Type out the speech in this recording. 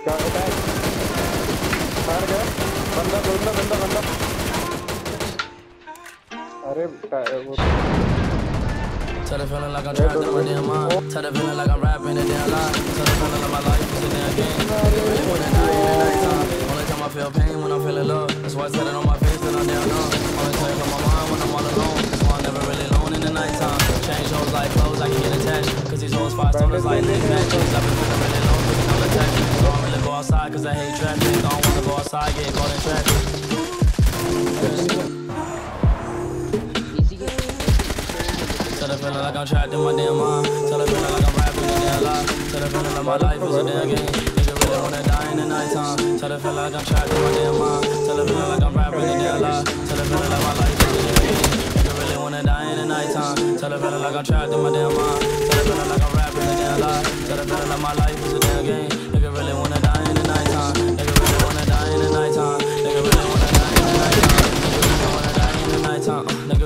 मार गया बंदा बंदा बंदा बंदा अरे वो Tell the feeling like I'm trapped in my damn mind. Tell the feeling like I'm rapping a damn lie. Tell the feeling like my life is a damn game. Really wanna die in the nighttime. Only time I feel pain when I'm feeling love. That's why I tell it on my face that I'm damn numb. Only tell it on my mind when I'm all alone. That's why I'm never really alone in the nighttime. Change hoes like clothes, I can get attached. Cause these hoes five stoners like lick matches. I've been feeling really low, looking all attachment. So I don't really go outside cause I hate traffic. I don't wanna go outside, get caught in traffic. Tell the feeling like I'm trapped in my damn mind. Tell the feeling like I'm rapping a damn lie. Tell the feeling like my life is a damn game. Nigga really wanna die in the nighttime. Tell the feeling like I'm trapped in my damn mind. Tell the feeling like I'm rapping a damn lie. Tell the feeling like my life is a damn game. Nigga really wanna die in the nighttime. Tell the feeling like I'm trapped in my damn mind. Tell the feeling like I'm rapping a damn lie. Tell the feeling like my life is a damn game. Nigga really wanna die in the nighttime. Nigga really wanna die in the nighttime. Nigga really wanna die in the nighttime. Nigga really wanna die in the nighttime.